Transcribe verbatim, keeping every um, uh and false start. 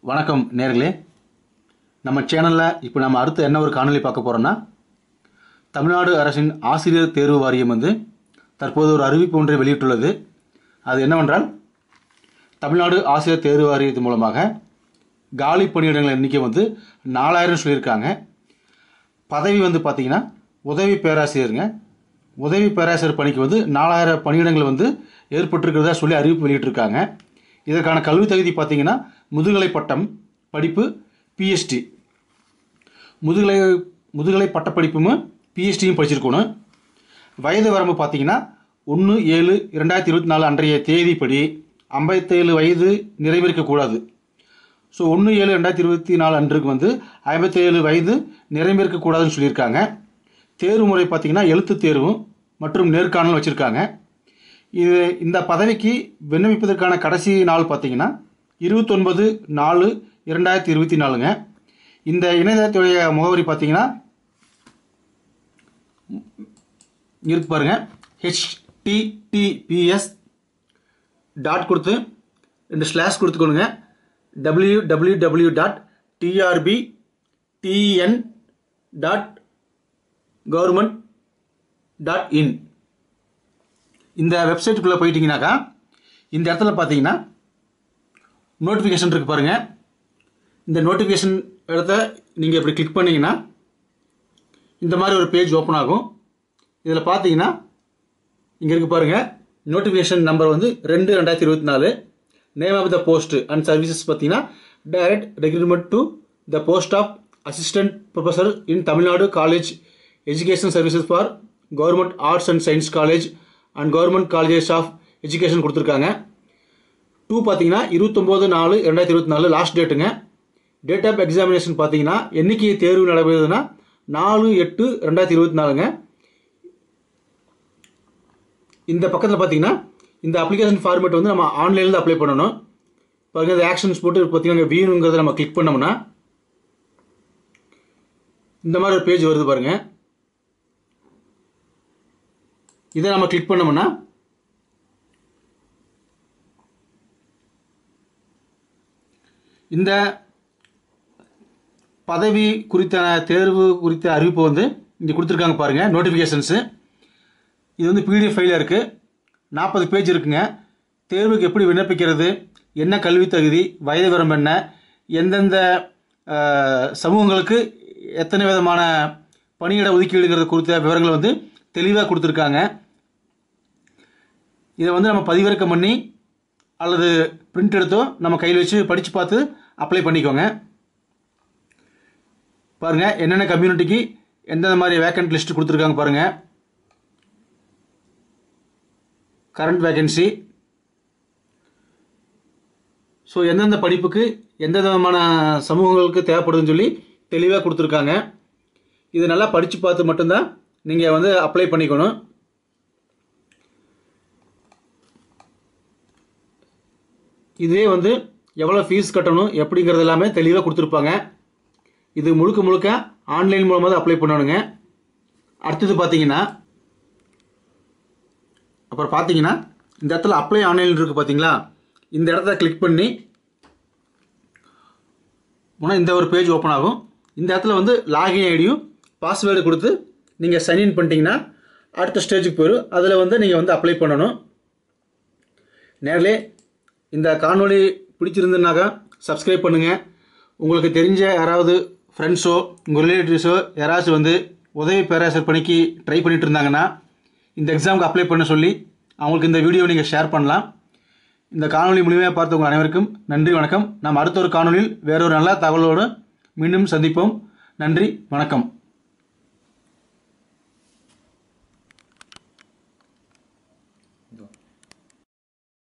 வணக்கம் நேர்களே, நம்ம சேனலில் இப்போ நம்ம அடுத்து என்ன ஒரு காணொலி பார்க்க போகிறோன்னா, தமிழ்நாடு அரசின் ஆசிரியர் தேர்வு வாரியம் வந்து தற்போது ஒரு அறிவிப்பு ஒன்றை வெளியிட்டுள்ளது. அது என்னவென்றால், தமிழ்நாடு ஆசிரியர் தேர்வு வாரியத்தின் மூலமாக காலி பணியிடங்கள் எண்ணிக்கை வந்து நாலாயிரம் சொல்லியிருக்காங்க. பதவி வந்து பார்த்திங்கன்னா உதவி பேராசிரியருங்க. உதவி பேராசிரியர் பணிக்கு வந்து நாலாயிரம் பணியிடங்கள் வந்து ஏற்பட்டிருக்கிறதா சொல்லி அறிவிப்பு வெளியிட்டிருக்காங்க. இதற்கான கல்வி தகுதி பார்த்திங்கன்னா முதுகலை பட்டம் படிப்பு பிஎஸ்டி, முதுகலை முதுகலை பட்டப்படிப்பும் பிஎஸ்டியும் படிச்சிருக்கணும். வயது வரம்பு பார்த்திங்கன்னா ஒன்று ஏழு இரண்டாயிரத்தி இருபத்தி நாலு அன்றைய தேதிப்படி ஐம்பத்தேழு வயது நிறைவேற்கக்கூடாது. ஸோ ஒன்று ஏழு ரெண்டாயிரத்தி இருபத்தி நாலு அன்றுக்கு வந்து ஐம்பத்தேழு வயது நிறைவேற்கக்கூடாதுன்னு சொல்லியிருக்காங்க. தேர்வு முறை பார்த்திங்கன்னா எழுத்து தேர்வும் மற்றும் நேர்காணல் வச்சுருக்காங்க. இது இந்த பதவிக்கு விண்ணப்பிப்பதற்கான கடைசி நாள் பார்த்திங்கன்னா இருபத்தொன்பது நாலு இரண்டாயிரத்தி இருபத்தி நாலுங்க. இந்த இணையதளத்துடைய முகவரி பார்த்திங்கன்னா இருக்கு பாருங்கள், ஹெச்டிடிபிஎஸ் டாட் கொடுத்து ரெண்டு ஸ்லாஷ் கொடுத்துக்கணுங்க, W W W dot TRB TN dot government dot in. இந்த வெப்சைட்டுக்குள்ளே போயிட்டீங்கன்னாக்கா இந்த இடத்துல பார்த்தீங்கன்னா நோட்டிஃபிகேஷன் இருக்குது பாருங்கள். இந்த நோட்டிஃபிகேஷன் இடத்த நீங்கள் இப்படி கிளிக் பண்ணிங்கன்னா இந்த மாதிரி ஒரு பேஜ் ஓப்பன் ஆகும். இதில் பார்த்தீங்கன்னா இங்கே இருக்குது பாருங்கள், நோட்டிஃபிகேஷன் நம்பர் வந்து ரெண்டு ரெண்டாயிரத்தி இருபத்தி நாலு. Name of the post and services பார்த்தீங்கன்னா direct recruitment to the post of assistant professor in Tamil Nadu college education services for government arts and science college and government colleges of education கொடுத்துருக்காங்க. டூ பார்த்தீங்கன்னா இருபத்தொம்போது நாலு ரெண்டாயிரத்தி இருபத்தி நாலு லாஸ்ட் டேட்டுங்க. டேட் ஆஃப் எக்ஸாமினேஷன் பார்த்தீங்கன்னா எண்ணிக்கை தேர்வு நடைபெறுதுன்னா நாலு எட்டு ரெண்டாயிரத்தி இருபத்தி நாலுங்க. இந்த பக்கத்தில் பார்த்தீங்கன்னா இந்த அப்ளிகேஷன் ஃபார்மேட் வந்து நம்ம ஆன்லைனில் தான் அப்ளை பண்ணணும். பாருங்கள், இந்த ஆக்ஷன்ஸ் போட்டு பார்த்தீங்கன்னா வீணுங்கிறத நம்ம கிளிக் பண்ணோம்னா இந்த மாதிரி ஒரு பேஜ் வருது பாருங்கள். இதை நம்ம கிளிக் பண்ணோம்னா இந்த பதவி குறித்த தேர்வு குறித்த அறிவிப்பு வந்து இங்கே கொடுத்துருக்காங்க பாருங்கள், நோட்டிஃபிகேஷன்ஸு. இது வந்து பிடிஎஃப் ஃபைலில் இருக்குது, நாற்பது பேஜ் இருக்குங்க. தேர்வுக்கு எப்படி விண்ணப்பிக்கிறது, என்ன கல்வி தகுதி, வயது வரம்பு என்ன, எந்தெந்த சமூகங்களுக்கு எத்தனை விதமான பணியிட ஒதுக்கீடுங்கிறது குறித்த விவரங்கள் வந்து தெளிவாக கொடுத்துருக்காங்க. இதை வந்து நம்ம பதிவிறக்கம் பண்ணி அல்லது பிரிண்ட் எடுத்தோ நம்ம கையில் வச்சு படித்து பார்த்து அப்ளை பண்ணிக்கோங்க. பாருங்கள், என்னென்ன கம்யூனிட்டிக்கு எந்தெந்த மாதிரி வேக்கண்ட் லிஸ்ட் கொடுத்துருக்காங்க பாருங்கள். கரண்ட் வேக்கன்சி, ஸோ எந்தெந்த படிப்புக்கு எந்த விதமான சமூகங்களுக்கு தேவைப்படுதுன்னு சொல்லி தெளிவாக கொடுத்துருக்காங்க. இது நல்லா படித்து பார்த்து மட்டும்தான் நீங்கள் வந்து அப்ளை பண்ணிக்கணும். இதே வந்து எவ்வளோ ஃபீஸ் கட்டணும் எப்படிங்கிறது எல்லாமே தெளிவாக கொடுத்துருப்பாங்க. இது முழுக்க முழுக்க ஆன்லைன் மூலமாக தான் அப்ளை பண்ணணுங்க. அடுத்தது பார்த்தீங்கன்னா அப்புறம் பார்த்தீங்கன்னா இந்த இடத்துல அப்ளை ஆன்லைன் இருக்குது பார்த்தீங்களா, இந்த இடத்த கிளிக் பண்ணி போனால் இந்த ஒரு பேஜ் ஓப்பன் ஆகும். இந்த இடத்துல வந்து லாகின் ஐடியும் பாஸ்வேர்டு கொடுத்து நீங்கள் சைன்இன் பண்ணிட்டீங்கன்னா அடுத்த ஸ்டேஜுக்கு போயிடும். அதில் வந்து நீங்கள் வந்து அப்ளை பண்ணணும். நேரிலே இந்த காணொளி பிடிச்சிருந்துனாக்கா சப்ஸ்கிரைப் பண்ணுங்கள். உங்களுக்கு தெரிஞ்ச யாராவது ஃப்ரெண்ட்ஸோ உங்கள் ரிலேட்டிவ்ஸோ யாராச்சும் வந்து உதவி பேராசிரியர் பணிக்கு ட்ரை பண்ணிட்டு இருந்தாங்கன்னா இந்த எக்ஸாமுக்கு அப்ளை பண்ண சொல்லி அவங்களுக்கு இந்த வீடியோ நீங்கள் ஷேர் பண்ணலாம். இந்த காணொளி முழுமையாக பார்த்த உங்கள் அனைவருக்கும் நன்றி, வணக்கம். நாம் அடுத்த ஒரு காணொளியில் வேறொரு நல்ல தகவலோடு மீண்டும் சந்திப்போம். நன்றி, வணக்கம்.